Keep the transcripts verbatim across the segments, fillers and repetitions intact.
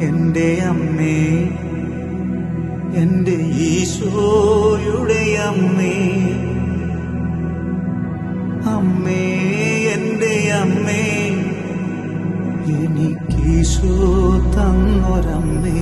എൻ്റെ അമ്മേ, എൻ്റെ ഈശോയുടെ അമ്മേ, അമ്മേ എൻ്റെ അമ്മേ, എനിക്കീശോ തന്നൊരമ്മേ.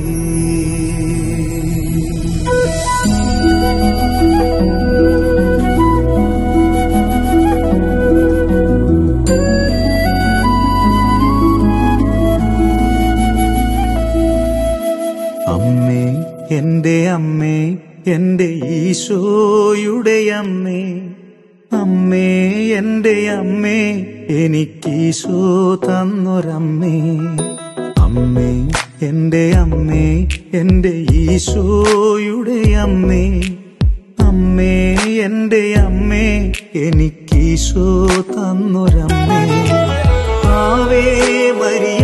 അമ്മേ എൻ്റെ അമ്മേ, എൻ്റെ ഈശോയുടെ അമ്മേ, അമ്മേ എൻ്റെ അമ്മേ, എനിക്കീശോ തന്നൊരമ്മേ. അമ്മേ എൻ്റെ അമ്മേ, എൻ്റെ ഈശോയുടെ അമ്മേ, അമ്മേ എൻ്റെ അമ്മേ, എനിക്കീശോ തന്നൊരമ്മേ. ആവേ മരിയ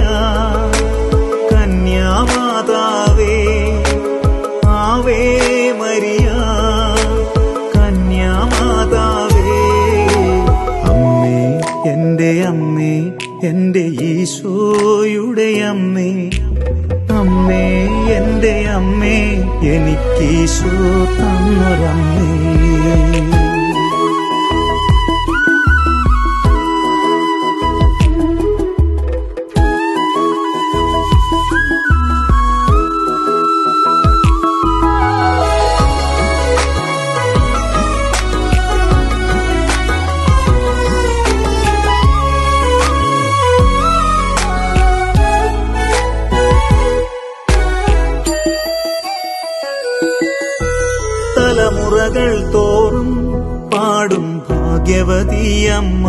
കന്യാമാതാവേ, ആവേ മരിയ കന്യാമാതാവേ, അമ്മേ എൻ്റെ അമ്മേ, എൻ്റെ ഈശോയുടെ അമ്മേ, അമ്മേ എൻ്റെ അമ്മേ, എനിക്കീശോ തന്നൊരമ്മേ. തലമുറകൾ തോറും പാടും ഭാഗ്യവതിയമ്മ,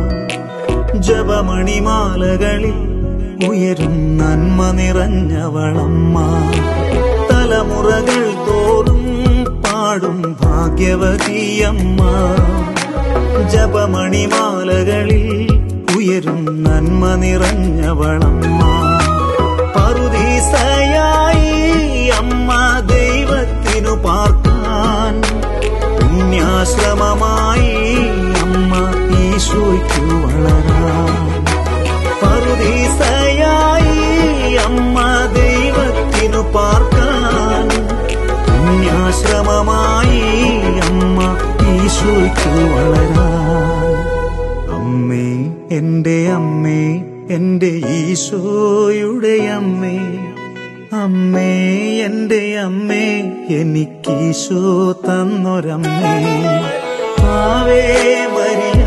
ജപമണിമാലകളിൽ ഉയരും നന്മ നിറഞ്ഞവളമ്മ. തലമുറകൾ തോറും പാടും ഭാഗ്യവതിയമ്മ, ജപമണിമാലകളിൽ ഉയരും നന്മ നിറഞ്ഞവളമ്മ. പറുദീസയായി അമ്മ ദൈവത്തിനു പാർക്കാൻ, പുണ്യാശ്രമമായി അമ്മ ഈശോയ്ക്കു വളരാൻ. പറുദീസയായി അമ്മ ദൈവത്തിനു പാർക്കാൻ, പുണ്യാശ്രമമായി അമ്മ ഈശോയ്ക്കു വളരാൻ. അമ്മേ എൻ്റെ അമ്മേ, എൻ്റെ ഈശോയുടെ അമ്മേ, അമ്മേ എൻ്റെ അമ്മേ, എനിക്കീശോ തന്നൊരമ്മേ. ആവേ മരിയ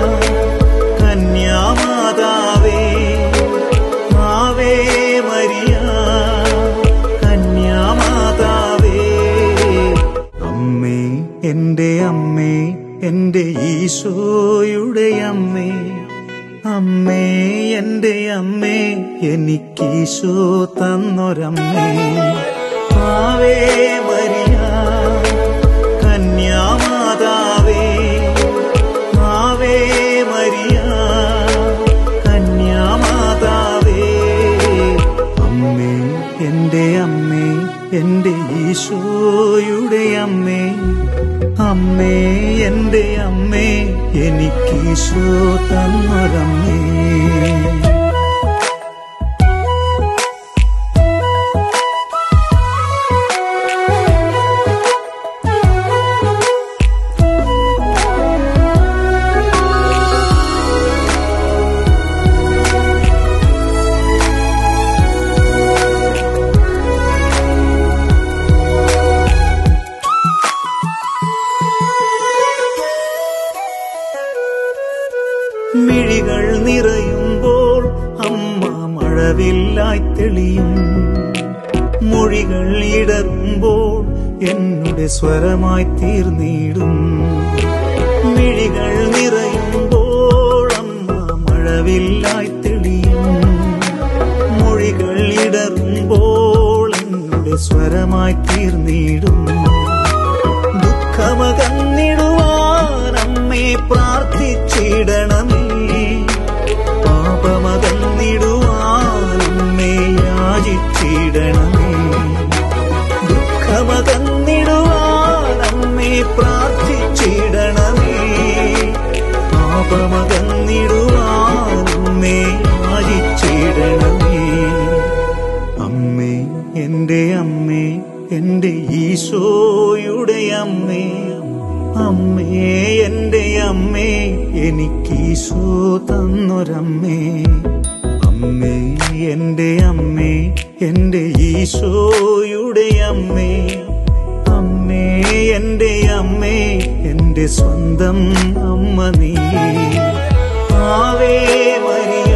കന്യാമാതാവേ, ആവേ മരിയ കന്യാമാതാവേ, അമ്മേ എൻ്റെ അമ്മേ, എൻ്റെ ഈശോയുടെ അമ്മേ, അമ്മേ എൻ്റെ അമ്മേ, എനിക്കീശോ തന്നൊരമ്മേ. ആവേ മരിയ കന്യാമാതാവേ, ആവേ മരിയ കന്യാമാതാവേ, അമ്മേ എൻ്റെ അമ്മേ, എൻ്റെ ഈശോയുടെ അമ്മേ, അമ്മേ എൻ്റെ അമ്മേ, എനിക്കീശോ തന്നൊരമ്മേ. മിഴികൾ നിറയുമ്പോൾ അമ്മ മഴവില്ലായി തെളിയും, മൊഴികൾ ഇടറുമ്പോൾ എന്നുടെ സ്വരമായി തീർന്നിടും. മിഴികൾ നിറയുമ്പോൾ അമ്മ മഴവില്ലായി തെളിയും, മൊഴികൾ ഇടറുമ്പോൾ എന്നുടെ സ്വരമായി തീർന്നിടും. ദുഃഖമകന്നിടുവാൻ അമ്മേ പ്രാർത്ഥിച്ചിടണമേ, പാപമകന്നിടുവാൻ അമ്മേ യാചിച്ചിടണമേ. ദുഃഖമകന്നിടുവാൻ അമ്മേ പ്രാർത്ഥിച്ചിടണമേ, തന്നൊരമ്മേ, അമ്മേ എന്റെ അമ്മേ, എന്റെ ഈശോയുടെ അമ്മേ, അമ്മേ എന്റെ അമ്മേ, എന്റെ സ്വന്തം അമ്മ നീ. ആവേ മരിയ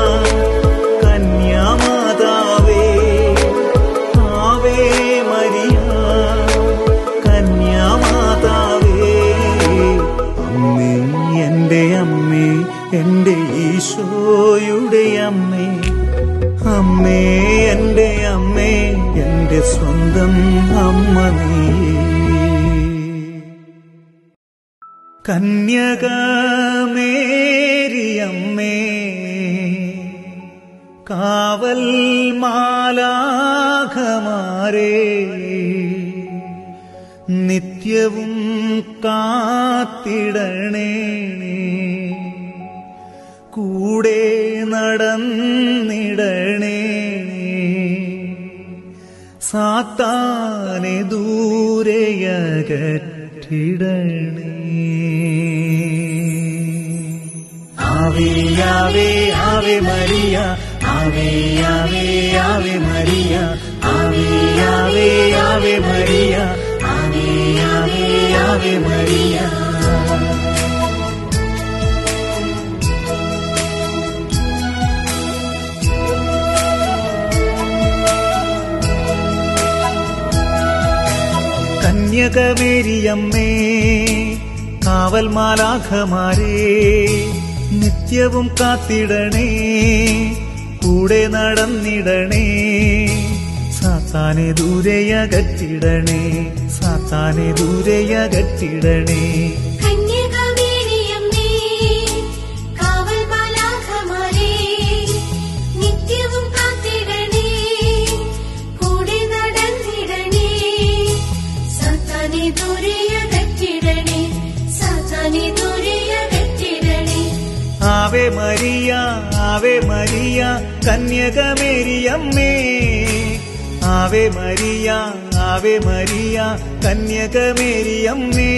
കന്യാമാതാവേ, ആവേ മരിയ കന്യാമാതാവേ, അമ്മേ എന്റെ അമ്മേ, എന്റെ ഈശോയുടെ അമ്മേ, അമ്മേ എന്റെ അമ്മേ, എന്റെ സ്വന്തം അമ്മ നീ. കന്യകമേരിയമ്മേ, കാവൽ മാലാഖമാരേ, നിത്യവും കാത്തിടണേ, കൂടെ നടന്നിടണേ, സാത്താനെ ദൂരെയകറ്റിടണേ. Ave Ave Ave Maria, Ave Ave Ave Maria, Ave Ave Ave Maria, Ave Ave Ave Maria. കന്യകമേരിയമ്മേ, കാവൽ മാലാഖമാരേ, നിത്യവും കാത്തിടണേ, കൂടെ നടന്നിടണേ, സാത്താനെ ദൂരെയകറ്റിടണേ, സാത്താനെ ദൂരെയകറ്റിടണേ. ആവേ മരിയ ആവേ മരിയ കന്യകമേരിയമ്മേ, ആവേ മരിയ ആവേ മരിയ കന്യകമേരിയമ്മേ.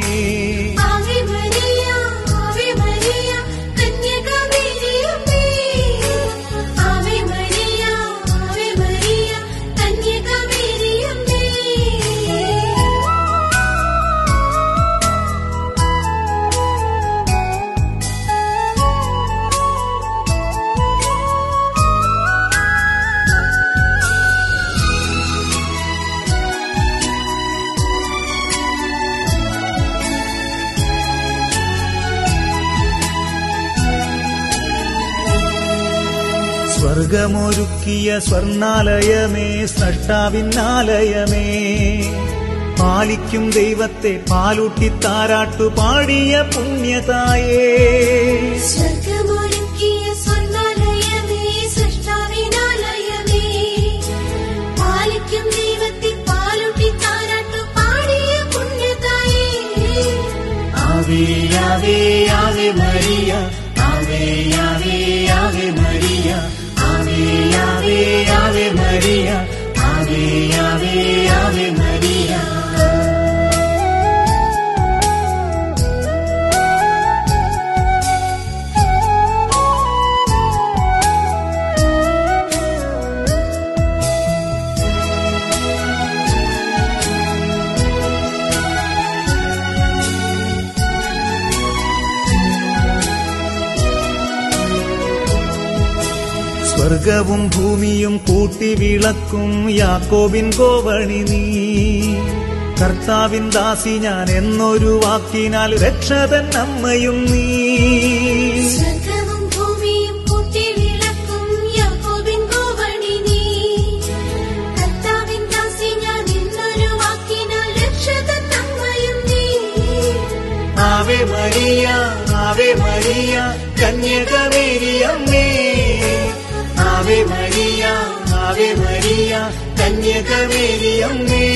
സ്വർഗമൊരുക്കിയ സ്വർണാലയമേ, സ്രഷ്ടാവിന്നാലയമേ, പാലിക്കും ദൈവത്തെ പാലൂട്ടി താരാട്ടു പാടിയ പുണ്യതായേ. സ്വർഗമൊരുക്കിയ സ്വർണാലയമേ, സ്രഷ്ടാവിന്നാലയമേ, പാലിക്കും ദൈവത്തെ പാലൂട്ടി താരാട്ടു പാടിയ പുണ്യതായേ. Ave Ave Ave Maria, Ave Ave Ave Maria, Ave Ave Ave Maria, Ave Ave Ave Maria. സ്വർഗവും ഭൂമിയും കൂട്ടി വിളക്കും യാക്കോബിൻ കോവണി നീ, കർത്താവിൻ ദാസി ഞാൻ എന്നൊരു വാക്കിനാൽ രക്ഷതൻ അമ്മയും നീ. സ്വർഗവും ഭൂമിയും കൂട്ടി വിളക്കും യാക്കോബിൻ കോവണി നീ, കർത്താവിൻ ദാസി ഞാൻ എന്നൊരു വാക്കിനാൽ രക്ഷതൻ അമ്മയും നീ. ആവേ മരിയ ആവേ മരിയ കന്യകമേരിയമ്മേ, ആവേ മരിയ ആവേ മരിയ കന്യകമേരിയമ്മേ.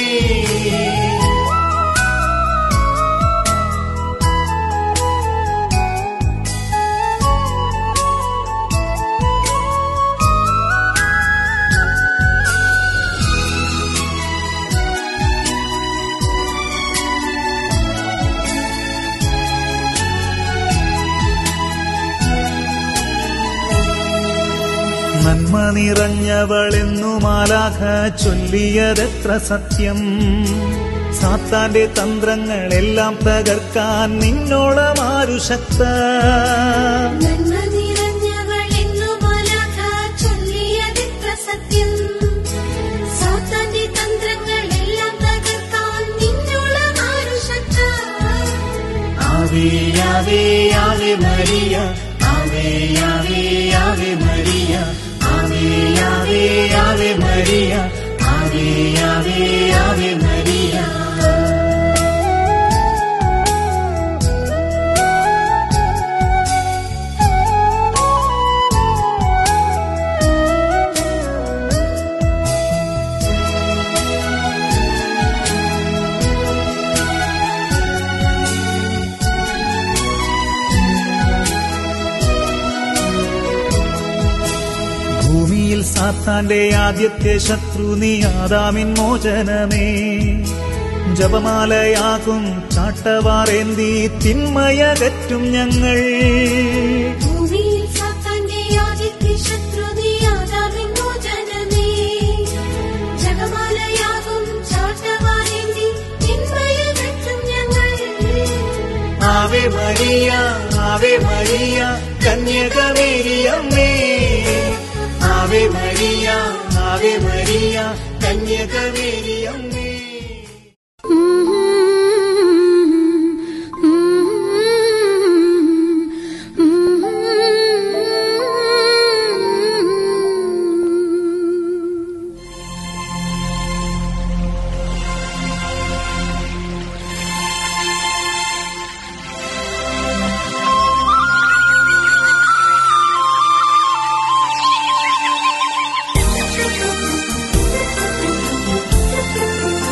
നന്മ നിറഞ്ഞവളെന്നു മാലാഖ ചൊല്ലിയതെത്ര സത്യം. സാത്താന്റെ തന്ത്രങ്ങളെല്ലാം തകർക്കാൻ നിന്നോളമാരു ശക്ത. നന്മ നിറഞ്ഞവളെന്നു മാലാഖ ചൊല്ലിയതെത്ര സത്യം. സാത്താന്റെ തന്ത്രങ്ങളെല്ലാം തകർക്കാൻ നിന്നോളമാരു ശക്ത. Ave Ave Ave Maria, Ave Ave Ave Maria, Ave Ave Ave Maria, Ave Ave Ave Maria. ഭൂമിയിൽ സാത്താന്റെ ആദ്യത്തെ ശത്രു നീ ആദാമിൻ മോചനമേ. ജപമാലയാകും ചാട്ടവാറേന്തി തിന്മയകറ്റും ഞങ്ങൾ. ഭൂമിയിൽ സാത്താന്റെ ആദ്യത്തെ ശത്രു നീ ആദാമിൻ മോചനമേ. ജപമാലയാകും ചാട്ടവാറേന്തി തിന്മയകറ്റും ഞങ്ങൾ. ആവേ മരിയ, ആവേ മരിയ, കന്യകമേരിയമ്മേ. ആവേ മരിയ, ആവേ മരിയ, കന്യകമേരിയമ്മേ. Thank you.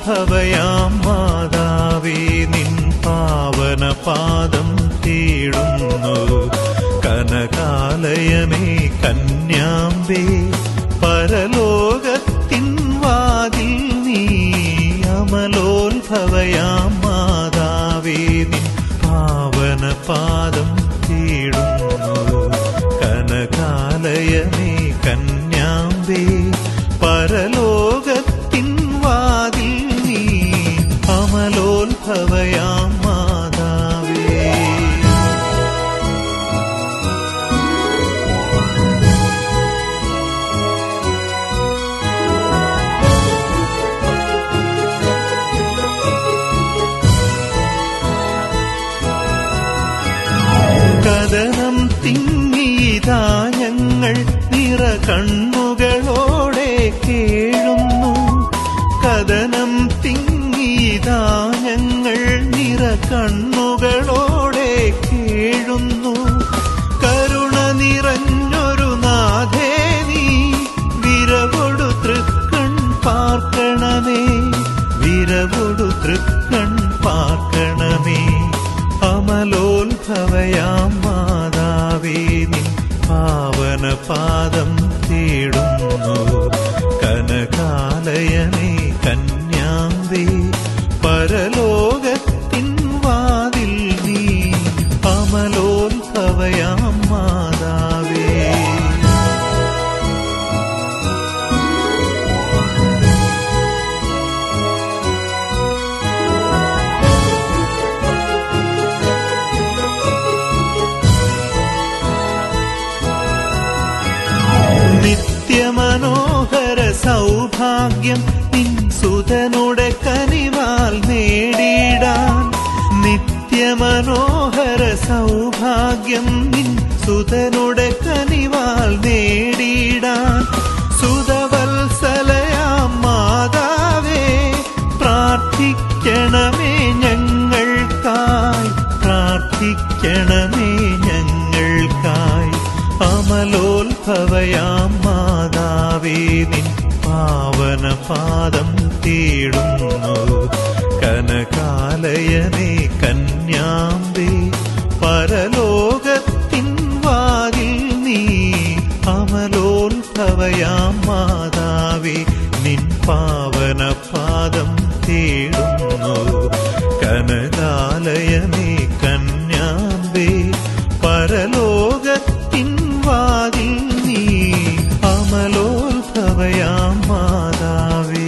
ഭവയാം മാതാവേ നിൻ പാവന പാദം തേടുന്നു. കനകാലയമേ കന്യാമ്പേ പരലോകത്തിൻ വാതിൽ നീ. അമലോത്ഭവയാം മാതാവേ നിൻ പാവന പാദം തേടുന്നു. കനകാലയമേ കന്യാമ്പേ പരലോകത്തിൻ വാതിൽ നീ. അമലോത്ഭവയാം മാതാവേ. കദനം തിങ്ങിയതാ ഞങ്ങൾ നിറ കണ്ണുകളോടെ കേഴുന്നു. കദനം തിങ്ങിയതാ ഞങ്ങൾ നിറ കണ്ണുകളോടെ കേഴുന്നു. കരുണ നിറഞ്ഞൊരു നാഥേ നീ വിരവൊടു തൃക്കൺ പാർക്കണമേ. വിരവൊടു തൃക്കൺ പാർക്കണമേ. അമലോത്ഭവയാം മാതാവേ നിൻ പാവന പാദം തേടുന്നു. കനകാലയമേ കന്യാമ്പേ പരലോകത്തിൻ വാതിൽ നീ. അമലോത്ഭവയാം മാതാവേ. നിത്യമനോഹര സൗഭാഗ്യം നിൻ സുതനുടെ കനിവാൽ നേടിയിടാൻ. നിത്യമനോഹര സൗഭാഗ്യം നിൻ സുതനുടെ കനിവാൽ നേടിയിടാൻ. സുതവത്സലയാം മാതാവേ പ്രാർത്ഥിക്കണമേ ഞങ്ങൾക്കായി. പ്രാർത്ഥിക്കണമേ ഞങ്ങൾക്കായി. അമലോത്ഭവയാം മാതാവേ നിൻ പാവന പാദം തേടുന്നു. കനകാലയമേ കന്യാമ്പേ പരലോകത്തിൻ വാതിൽ നീ. അമലോത്ഭവയാം മാതാവേ നിൻ പാവന പാദം തേടുന്നു. കനകാലയമേ കന്യാമ്പേ പരലോകത്തിൻ വാതിൽ നീ. അമലോത്ഭവയാം മാതാവേ.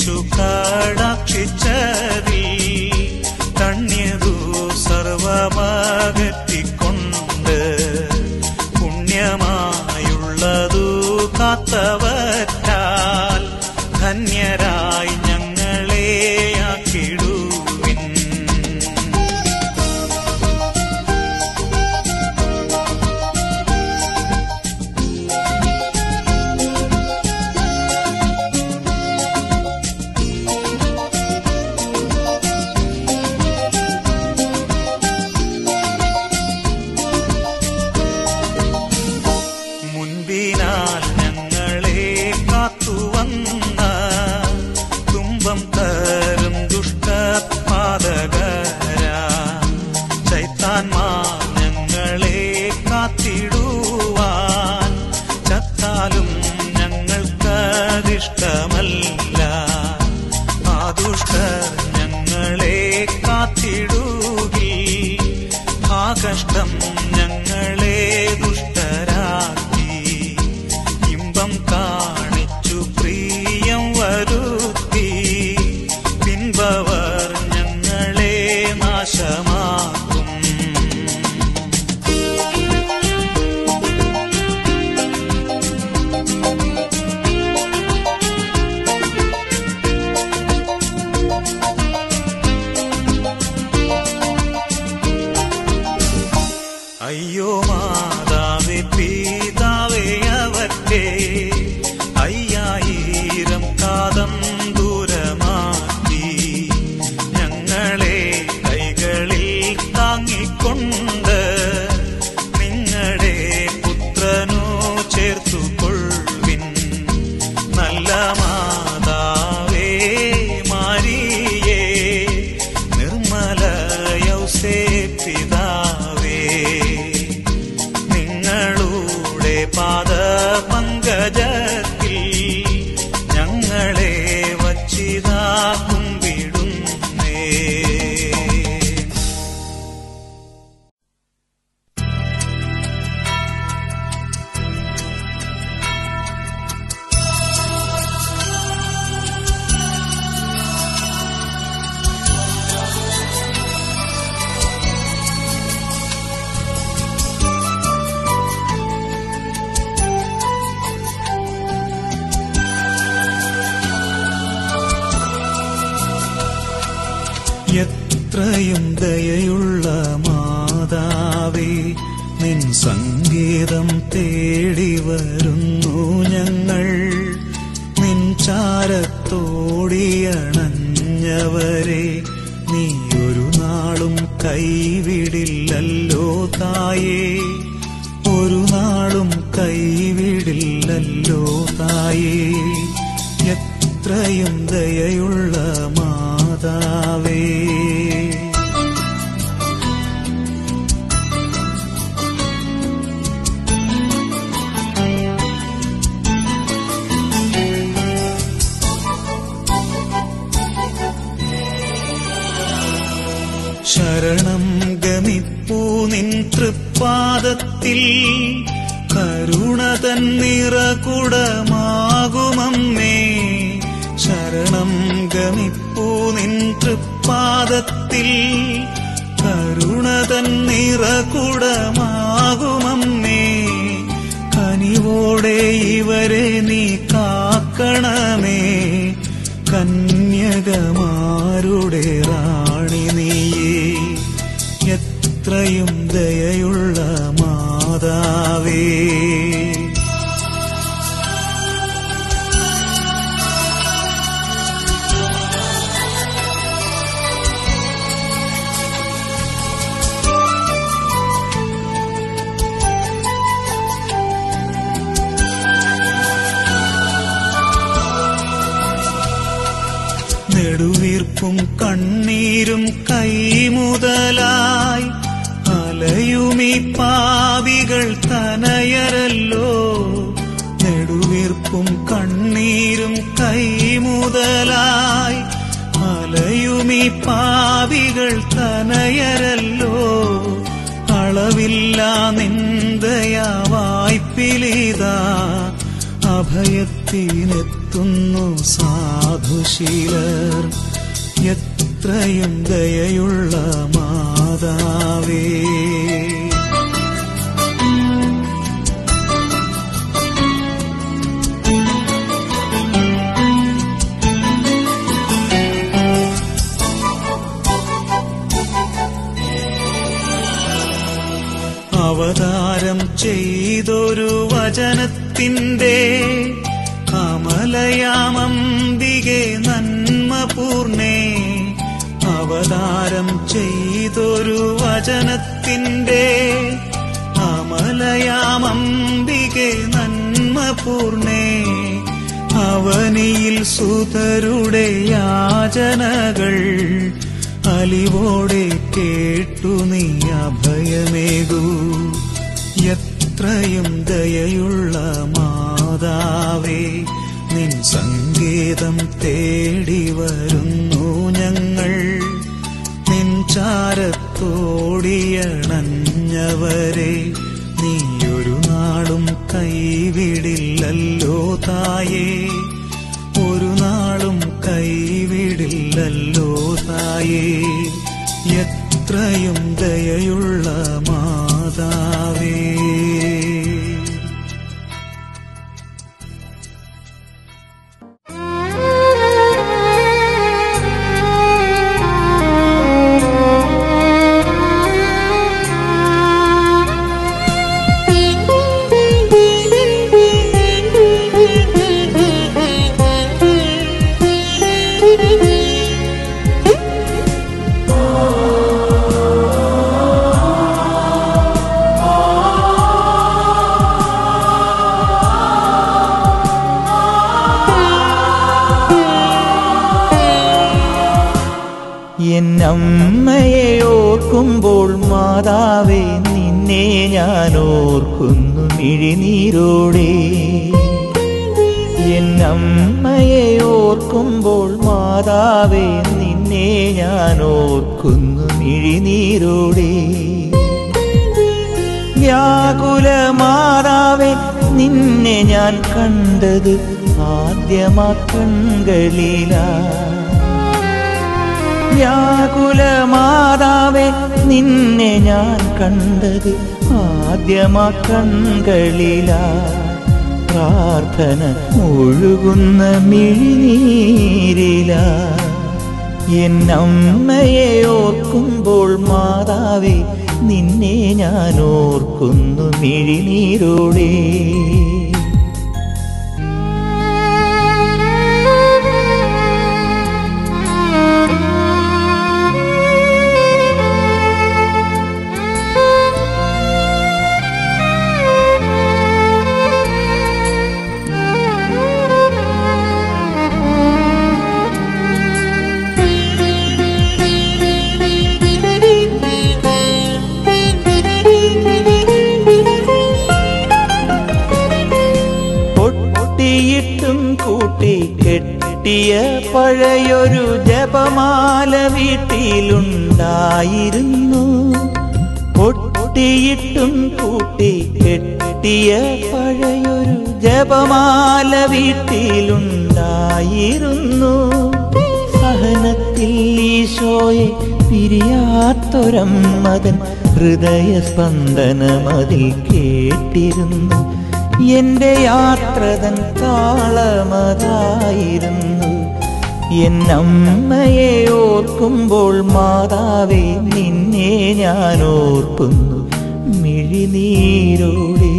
യേശു കടാക്ഷിച്ചതിൽ തണ്യതു സർവമകറ്റിക്കൊണ്ട് പുണ്യമായുള്ളതു കാത്തവറ്റാൽ ധന്യരായി ഞങ്ങളെ ആക്കിടുവിൻ. മുൻപിനാൽ ഞങ്ങളെ കാത്തുവന്ന തുമ്പം തരും ദുഷ്ടപാതകരാ ചൈത്താന്മാർ ഞങ്ങളെ കാത്തിടുവാൻ ചത്താലും ഞങ്ങൾക്കതിഷ്ടമല്ല. ആ ദുഷ്ടർ ഞങ്ങളെ കാത്തിടുകി ആ കഷ്ടം ഞങ്ങളെ ദുഷ്ടരാക്കി ഇമ്പം കാണിച്ചു പ്രിയം വരുത്തി പിൻപവർ ഞങ്ങളെ നാശമാക്കും. അയ്യോ മാതാവേ പിതാവേ അവറ്റേ അയ്യായിരം കാതം ദൂരമാക്കി ഞങ്ങളെ കൈകളിൽ താങ്ങിക്കൊണ്ട് നിങ്ങളുടെ പുത്രനു ചേർത്തുകൊള്ളുവിൻ. നല്ല മാതാവേ മാരിയേ നിർമ്മല യൗസേ പിതാവേ നിങ്ങളുടെ പാദപങ്കജത്തിൽ ഞങ്ങളെ വച്ചിതാ കുമ്പിടുന്നേ. എത്രയും ദയയുള്ള മാതാവേ നിൻ സംഗീതം തേടി വരുന്നു ഞങ്ങൾ. നിൻ ചാരത്തോടിയണഞ്ഞവരെ നീ ഒരു നാളും കൈവിടില്ലല്ലോ തായേ, ഒരു നാളും കൈവിടില്ലല്ലോ തായേ. എത്രയും ദയയുള്ള മാതാവേ ശരണം ഗമിപ്പൂ നിൻ തൃപ്പാദത്തിൽ കരുണ തൻ നിറകുടമാകുമമ്മേ. ശരണം ഗമിപ്പൂ നിൻ തൃപ്പാദത്തിൽ കരുണ തൻ നിറകുടമാകുമമ്മേ. കനിവോടെ ഇവരെ നീ കാക്കണമേ, കന്യകമാരുടെ റാണി നീയേ. എത്രയും ദയയുള്ള മാതാവേ നെടുവീർപ്പും കണ്ണീരും കൈമുതലായി അലയുമീ പാപികൾ തനയരല്ലോ. നെടുവീർപ്പും കണ്ണീരും കൈമുതലായി അലയുമീ പാപികൾ തനയരല്ലോ. അളവില്ല നിന്ദയാ വായ്പിലിതാ അഭയത്തിനെത്തുന്നു സാധു സാധുശീലർ എത്രയും ദയയുള്ള മാതാവേ. അവതാരം ചെയ്തൊരു വചനത്തിന്റെ അമലയാമംബികെ നന്മപൂർണേ. അവതാരം ചെയ്തൊരു വചനത്തിന്റെ അമലയാമംബികെ നന്മപൂർണേ. അവനിയിൽ സുതരുടെ യാചനകൾ അലിവോടെ കേട്ടു നീ അഭയമേകൂ. എത്രയും ദയയുള്ള മാതാവേ, നിൻ സങ്കേതം തേടി വരുന്നു ഞങ്ങൾ. നിൻ ചാരത്തോടിയണഞ്ഞവരെ നീയൊരു നാളും കൈവിടില്ലല്ലോ തായേ. ഒരു നാളും കൈവിടില്ലല്ലോ തായേ. എത്രയും ദയയുള്ള മാതാവേ. എന്നമ്മയെ ഓർക്കുമ്പോൾ മാതാവേ, നിന്നെ ഞാൻ ഓർക്കുന്നു മിഴിനീരോടെ. എന്നമ്മയെ ഓർക്കുമ്പോൾ മാതാവേ, നിന്നെ ഞാൻ ഓർക്കുന്നു മിഴിനീരോടെ. വ്യാകുല മാതാവേ, നിന്നെ ഞാൻ കണ്ടത് ആദ്യമാ കൺകളിലാ. വ്യാകുല മാതാവേ, നിന്നെ ഞാൻ കണ്ടത് ആദ്യമാ കൺകളിലാ. പ്രാർത്ഥന ഒഴുകുന്ന മിഴിനീരിലാ. എന്നമ്മയെ ഓർക്കുമ്പോൾ മാതാവേ, നിന്നെ ഞാൻ ഓർക്കുന്നു മിഴിനീരോടെ. കെട്ടിയ പഴയൊരു ജപമാല വീട്ടിലുണ്ടായിരുന്നു. പൊട്ടിയിട്ടും കൂട്ടി കെട്ടിയ പഴയൊരു ജപമാല വീട്ടിലുണ്ടായിരുന്നു. സഹനത്തിൽ ഈശോയെ പിരിയാത്തൊരമ്മതൻ ഹൃദയസ്പന്ദനമതിൽ കേട്ടിരുന്നു. എന്റെ യാത്രതൻ താളമതായിരുന്നു. എന്നമ്മയെ ഓർക്കുമ്പോൾ മാതാവേ, നിന്നെ ഞാൻ ഓർക്കുന്നു മിഴിനീരോടെ.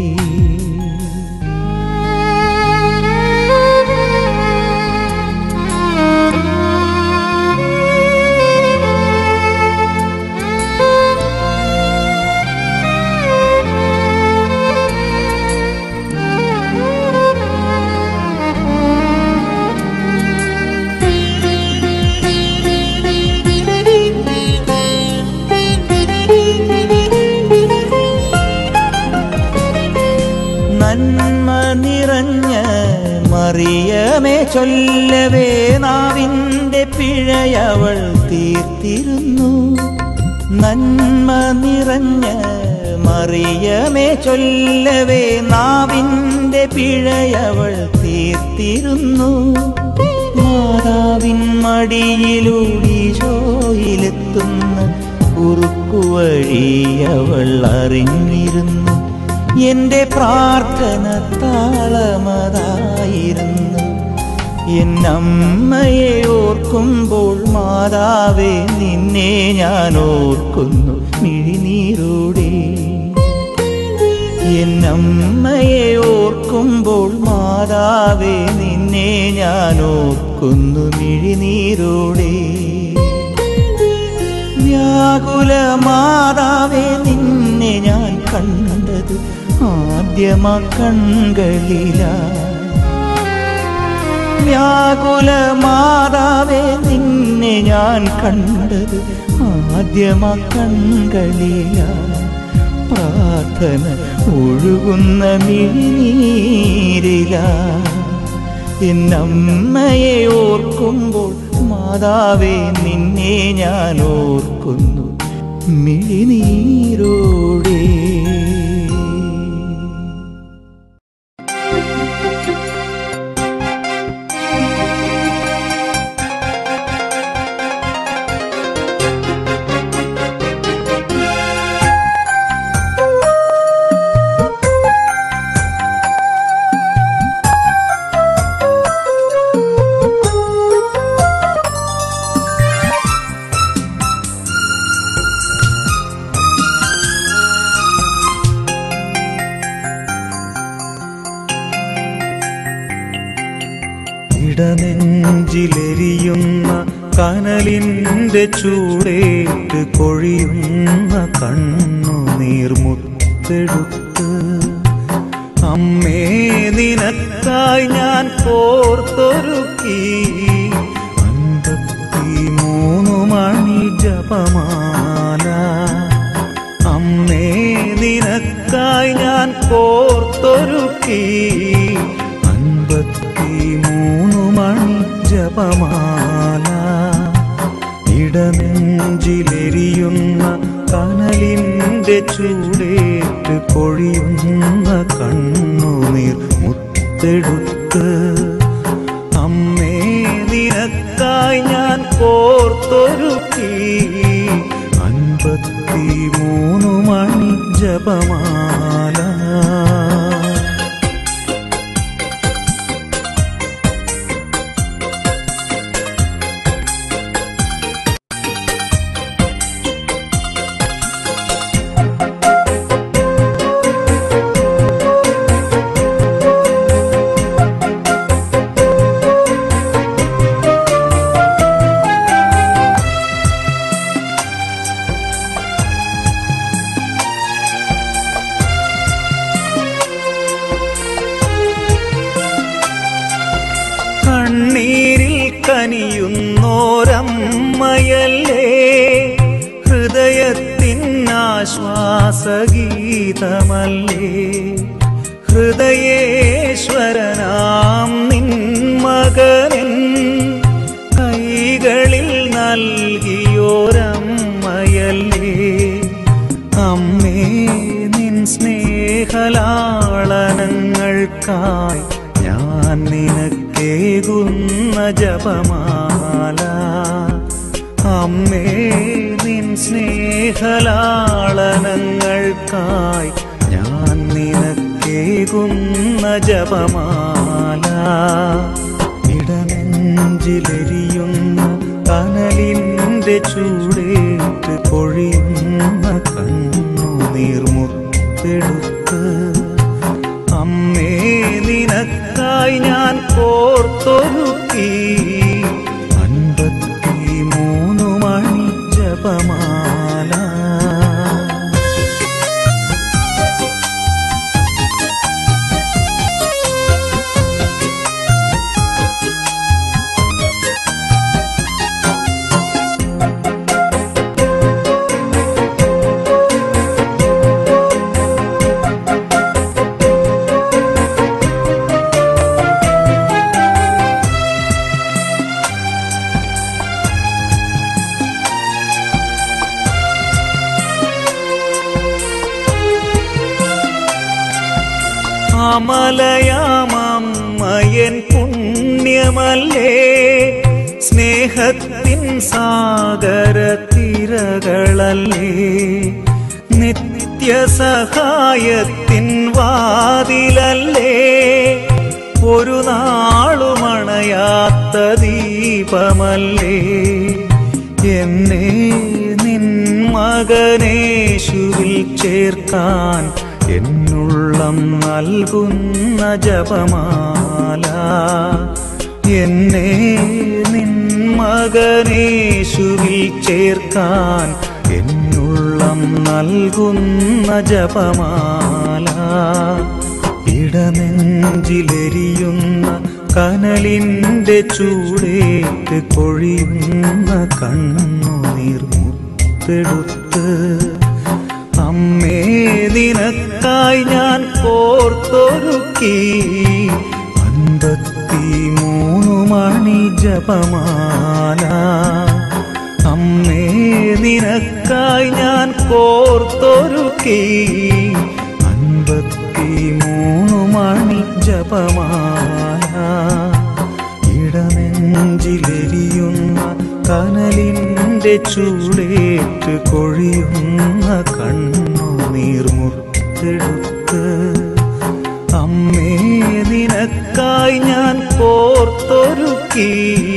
നന്മ നിറഞ്ഞ മറിയമേ ചൊല്ലവേ, നാവിന്റെ പിഴയവൾ തീർത്തിരുന്നു. നന്മ നിറഞ്ഞ മറിയമേ ചൊല്ലവേ, നാവിന്റെ പിഴയവൾ തീർത്തിരുന്നു. മാതാ മടിയിലൂടീശോയിലെത്തുന്ന കുറുക്കുവഴി അവൾ അറിഞ്ഞിരുന്നു. എൻ്റെ പ്രാർത്ഥന താളമതായിരുന്നു. എന്നമ്മയെ ഓർക്കുമ്പോൾ മാതാവേ നിന്നെ ഞാൻ ഓർക്കുന്നു മിഴിനീരോടെ. എന്നമ്മയെ ഓർക്കുമ്പോൾ മാതാവേ നിന്നെ ഞാൻ ഓർക്കുന്നു മിഴിനീരോടെ. വ്യാകുല മാതാവേ നിന്നെ ഞാൻ കണ്ടത് ആദ്യമാ കൺകളിലാ. വ്യാകുല മാതാവേ നിന്നെ ഞാൻ കണ്ടത് ആദ്യമാ കൺകളിലാ. പ്രാർത്ഥന ഒഴുകുന്ന മിഴിനീരില. എന്നമ്മയെ ഓർക്കുമ്പോൾ മാതാവേ നിന്നെ ഞാൻ ഓർക്കുന്നു മിഴിനീരോടെ. ഇടനെഞ്ചിലെരിയുന്ന കനലിൻ്റെ ചൂടേറ്റ് കൊഴിയുന്ന കണ്ണുനീർമുത്തെടുത്ത് അമ്മേ നിനക്കായി ഞാൻ കോർത്തൊരുക്കി അൻപത്തിമൂന്ന് മണി ജപമാല. അമ്മേ നിനക്കായി ഞാൻ കോർത്തൊരുക്കി അൻപത്തിമൂന്ന് മണി ജപമാല. ഇടനെഞ്ചിലെരിയുന്ന കനലിൻ്റെ ചൂടേറ്റ് കൊഴിയുന്ന കണ്ണുനീർ മുത്തെടുത്ത് അമ്മേ നിനക്കായി ഞാൻ കോർത്തൊരുക്കി അൻപത്തിമൂന്ന് മണി ജപമാല. കണ്ണീരിൽ കനിയുന്നോരമ്മയല്ലേ ഹൃദയത്തിൻ ആശ്വാസഗീതമല്ലേ. ഹൃദയേശ്വരനാം നിൻ മകനിൻ കൈകളിൽ നൽകിയോരമ്മയല്ലേ. അമ്മേ നിൻ സ്നേഹലാളനങ്ങൾക്കായി ഞാൻ നിനക്കേകുന്ന ജപമാല. അമ്മേ നിൻ സ്നേഹലാളനങ്ങൾക്കായി ഞാൻ നിനക്കേകുന്ന ജപമാല. ഇടനെഞ്ചിലെരിയുന്ന കനലിൻ്റെ ചൂടേറ്റ് കൊഴിയുന്ന കണ്ണുനീർ മുത്തെടുത്ത് അമ്മേ നിനക്കായി ഞാൻ കോർത്തൊരുക്കി അൻപത്തിമൂന്ന് മണി ജപമാല. അമലയാമമ്മയൻ പുണ്യമല്ലേ സ്നേഹ സ്നേഹത്തിൻ സാഗര തിരകളല്ലേ നിത്യസഹായത്തിൻ വാതിലല്ലേ ഒരു നാളുമണയാത്ത ദീപമല്ലേ എന്നെ നിൻ മകനേശുവിൽ ചേർക്കാൻ എന്നുള്ളം നൽകുന്ന ജപമാല എന്നെ നിൻ മകനേശുവിൽ ചേർക്കാൻ എന്നുള്ളം നൽകുന്ന ജപമാല ഇടനെഞ്ചിലെരിയുന്ന കനലിൻ്റെ ചൂടേറ്റ് കൊഴിയുന്ന കണ്ണുനീർ മുത്തെടുത്ത് അമ്മേ നിനക്കായി ഞാൻ കോർത്തൊരുക്കി അൻപത്തിമൂന്ന് മണി ജപമാല അമ്മേ നിനക്കായി ഞാൻ കോർത്തൊരുക്കി അൻപത്തിമൂന്ന് മണി ജപമാല ഇടനെഞ്ചിലെരിയുന്ന കനലിൻ്റെ ചൂടേറ്റ് കൊഴിയുന്ന കണ്ണുനീർ മുത്തെടുത്ത് അമ്മേ നിനക്കായി ഞാൻ കോർത്തൊരുക്കി